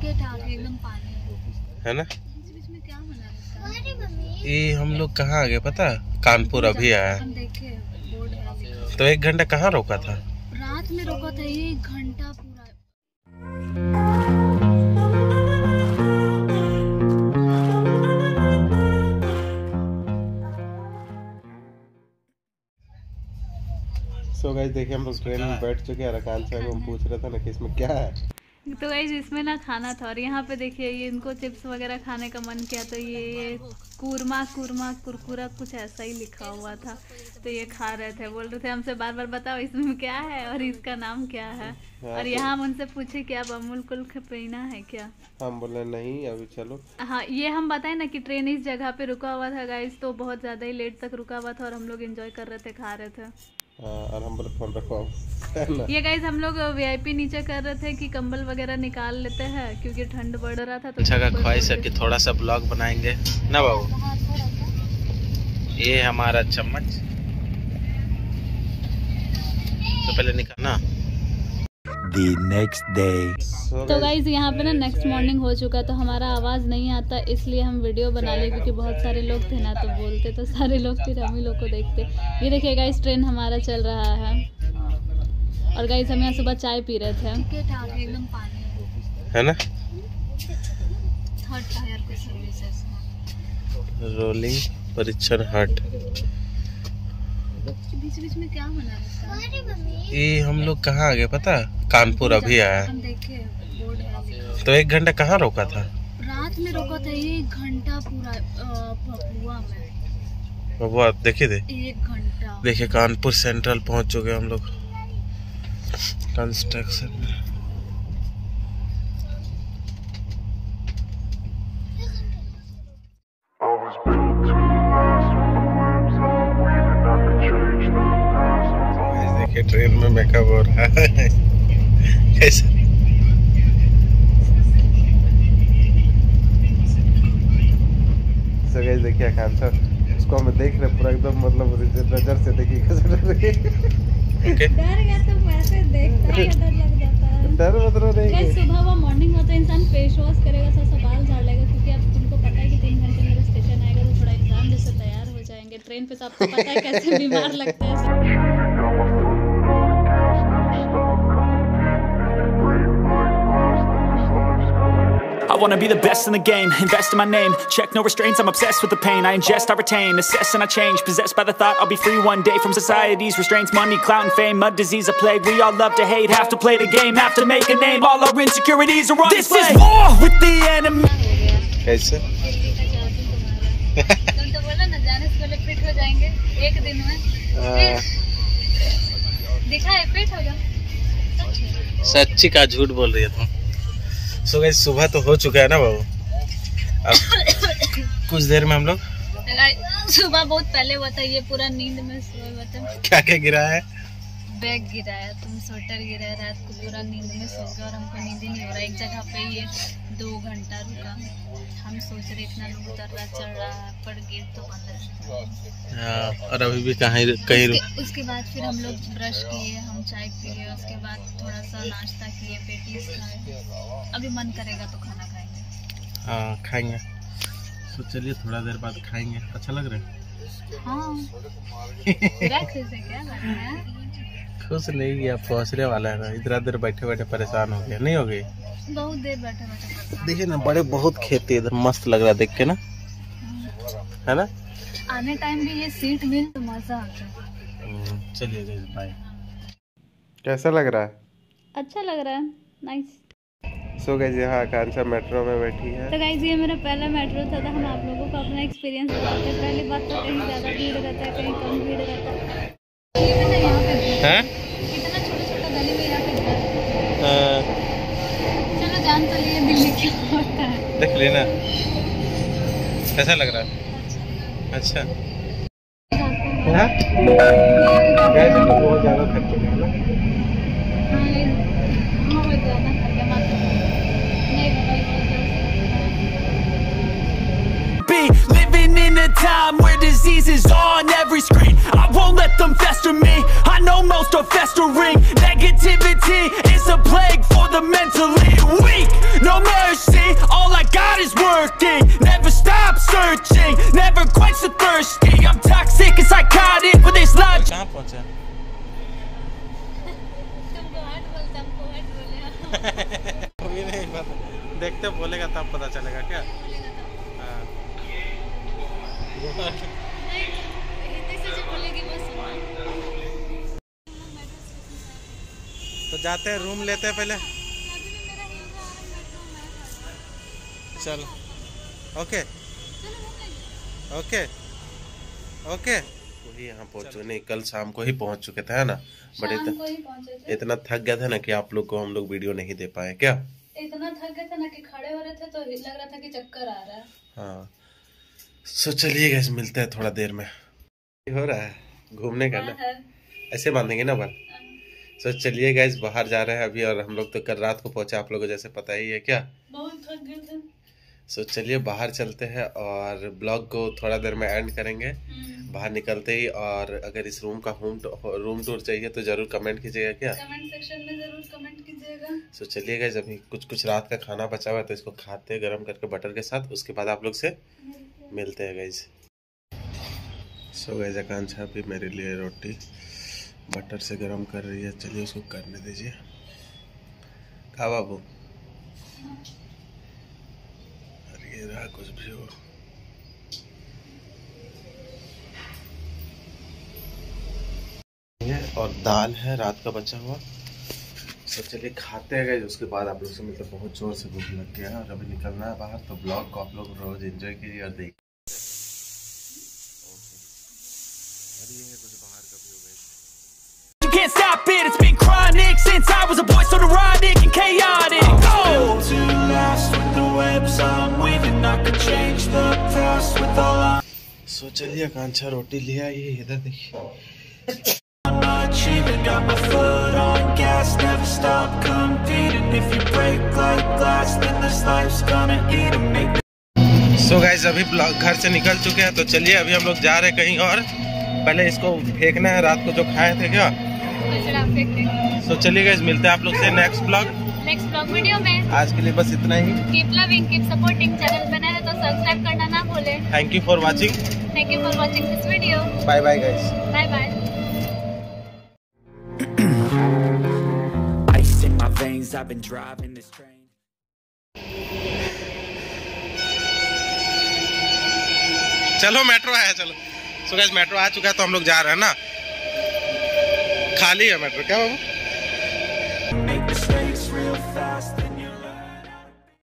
एकदम पानी है ना। बीच में क्या बना ये हम लोग कहाँ आ गए पता, कानपुर अभी आया। हम देखे बोर्ड है। तो 1 घंटा कहाँ रोका था? रात में रोका था 1 घंटा पूरा। सो गाइस देखिए हम लोग ट्रेन में बैठ चुके हैं। आकांक्षा से हम पूछ रहे थे ना कि इसमें क्या है। तो गाइस इसमें ना खाना था और यहाँ पे देखिए ये इनको चिप्स वगैरह खाने का मन किया तो ये कुरमा कुरकुरा कुछ ऐसा ही लिखा हुआ था तो ये खा रहे थे। बोल रहे थे हमसे बार बार बताओ इसमें क्या है और इसका नाम क्या है। और यहाँ हम उनसे पूछे कि आप अमूल कुल पीना है क्या। हम बोले नहीं अभी चलो। हाँ ये हम बताए ना कि ट्रेन इस जगह पे रुका हुआ था गाइस तो बहुत ज़्यादा ही लेट तक रुका हुआ था और हम लोग एंजॉय कर रहे थे, खा रहे थे। और हम बोले फोन रखो। ये गाइस हम लोग वीआईपी नीचे कर रहे थे कि कंबल वगैरह निकाल लेते हैं क्योंकि ठंड बढ़ रहा था। तो अच्छा का ख्वाहिश है कि थोड़ा सा ब्लॉग बनाएंगे ना बाबू। ये हमारा चम्मच तो पहले निकालना। The next day. तो गाइज यहाँ पे ना नेक्स्ट मॉर्निंग हो चुका तो हमारा आवाज़ नहीं आता इसलिए हम वीडियो बना लिए क्योंकि बहुत सारे लोग थे ना तो बोलते तो सारे लोग फिर हम ही लोग को देखते। ये देखिए गाइज ट्रेन हमारा चल रहा है और गाइज हम यहाँ सुबह चाय पी रहे थे। एकदम पानी है ना। थर्ड टायर के सर्विसेज रोलिंग परीक्षण हट। बीच में क्या बना रहा है? ये हम लोग कहाँ आ गए पता, कानपुर अभी आया। हम देखे बोर्ड है। तो 1 घंटा कहाँ रोका था? रात में रोका था 1 घंटा पूरा पपुआ में। पपुआ देखिए 1 घंटा। देखिए कानपुर सेंट्रल पहुँच चुके हम लोग कंस्ट्रक्शन में। देखिए ट्रेन में मेकअप हो रहा है कैसे। So guys देखिए आकांक्षा उसको हम देख रहे पूरा एकदम मतलब नजर से देखिए okay? डर गया तो वैसे देखता है डर लग जाता है। डर मतलब नहीं। सुबह वो मॉर्निंग होता है इंसान फेस वॉश करेगा थोड़ा सा बाल झाड़ लेगा क्योंकि अब तुमको पता है कि 3 घंटे मेरा स्टेशन आएगा तो थोड़ा एग्जाम जैसे तैयार हो जाएंगे। ट्रेन पे तो आपको पता है कैसे बीमार लगता है। I wanna be the best in the game, invest in my name, check no restraints, I'm obsessed with the pain, I ingest, I retain, assess and I change, possessed by the thought I'll be free one day from society's restraints, money, clout and fame, a disease, a plague, we all love to hate, have to play the game, have to make a name, all our insecurities are on display. This is war with the enemy. कैसे? तुम तो बोला ना जाने से पहले fit हो जाएंगे 1 दिन में। दिखा है फिट हो जाओ। सच्ची का झूठ बोल रही है तुम। सो गाइस सुबह तो हो चुका है ना बाबू। अब कुछ देर में हम लोग सुबह बहुत पहले हुआ था। ये पूरा नींद में सोए हुआ था। क्या क्या गिरा है? बैग गिराया, तुम स्वेटर गिराया, रात को पूरा नींद में सो गए और हमको नींद ही नहीं हो रहा। एक जगह पे ये 2 घंटा रुका। हम सोच रहे इतना लोग उतर रहा चढ़ रहा है पर गेट तो बंद है। और अभी भी कहीं उसके बाद फिर हम लोग ब्रश किए, हम चाय पिए, उसके बाद थोड़ा सा नाश्ता किए, पेटीज खाए। अभी मन करेगा तो खाना खाएंगे। हाँ खाएंगे। तो चलिए थोड़ा देर बाद खाएंगे। अच्छा लग रहा है? हाँ। क्या लग रहा है? खुश नहीं गया पहुँचने वाला है ना। इतना देर बैठे बैठे परेशान हो गया। नहीं हो गई? बहुत देर बैठे बैठे। देखिए ना बड़े बहुत खेती इधर मस्त लग रहा है देख के ना, है ना। आने टाइम भी ये सीट मिल तो मजा आता है। चलिए गाइस बाय। कैसा लग रहा है? अच्छा लग रहा है, नाइस। सो गाइस यहाँ आकांक्षा मेट्रो में बैठी है। तो गाइस ये मेरा पहला मेट्रो था तो हम आप लोगों को अपना एक्सपीरियंस बताते हैं। पहली बात तो कहीं ज़्यादा भीड़ रहता है, कहीं कम भीड़ रहता है। हैं? इतना छोटा-छोटा गली में यहाँ पे चलो जान तो लिए दिल्ली क्या होता है। देख लेना कैसा लग रहा है? अच्छा हाँ? गाइस तो बहुत ज़्यादा थक चुके हैं ना। Living in a time where disease is on every screen. I won't let them fester me. I know most are festering. Negativity is a plague for the mentally weak. No mercy. working, never stop searching, never quite so thirsty. I'm toxic and psychotic with this logic. कहाँ पहुँचे? अभी नहीं पता, देखते बोलेगा तब पता चलेगा क्या? हाँ। तो जाते हैं, रूम लेते हैं पहले। चलो, ओके ओके ओके। वही यहाँ पहुँचो नहीं, कल शाम को ही पहुँच चुके थे, है ना? बट इतना थक गया था ना कि आप लोग को हम लोग वीडियो नहीं दे पाए। क्या इतना थक गए थे ना कि खड़े हो रहे थे तो लग रहा था कि चक्कर आ रहा है। हाँ, सो चलिए गाइस, मिलते हैं थोड़ा देर में। हो रहा है घूमने का ना, ऐसे बांधेंगे ना बाल। सो चलिए गाइस, बाहर जा रहे हैं अभी, और हम लोग तो कल रात को पहुंचे, आप लोगों को जैसे पता ही है। क्या बहुत थक गए थे। सो चलिए बाहर चलते हैं और ब्लॉग को थोड़ा देर में एंड करेंगे बाहर निकलते ही। और अगर इस रूम का रूम टूर चाहिए तो जरूर कमेंट कीजिएगा। क्या कमेंट सेक्शन में जरूर कमेंट कीजिएगा। सो चलिए गाइस, अभी कुछ रात का खाना बचा हुआ है तो इसको खाते हैं गरम करके बटर के साथ, उसके बाद आप लोग से मिलते हैं गाइस। सो गाइस, आकांक्षा भी मेरे लिए रोटी बटर से गरम कर रही है, चलिए उसको करने दीजिए। खा बाबू, अरे ये रहा कुछ भी हो। और दाल है रात का बचा हुआ। तो चलिए खाते हैं गाइस, उसके बाद आप लोग से मिलते। बहुत जोर से भूख लग गया है और अभी निकलना है बाहर, तो ब्लॉग को आप लोग रोज एंजॉय कीजिए और देखिए। You can't stop it, it's been chronic since I was a boy, so neurotic and chaotic. Oh, to last with the webs I'm weaving, I could change the past with all I'm सो चलिए, आकांक्षा रोटी लिया, ये इधर देखिए। achieving. Got my foot on gas, never stop competing. If you break like glass, then this life's gonna eat 'em, make me. So guys, अभी घर से निकल चुके हैं, तो चलिए अभी हम लोग जा रहे हैं कहीं और। पहले इसको फेंकना है, रात को जो खाए थे। क्या सो चलिए गाइस, मिलते हैं आप लोग से नेक्स्ट ब्लॉग वीडियो में। आज के लिए बस इतना ही। Keep loving, keep supporting. Channel पे नए हैं तो सब्सक्राइब करना ना भूले। Thank you for watching. Thank you for watching this video. Bye bye guys. Bye bye. Ice in my veins, I've been driving this train. चलो मेट्रो आया, चलो। सो गाइस, मेट्रो आ चुका है तो हम लोग जा रहे हैं ना। खाली है मेट्रो। क्या बाबू?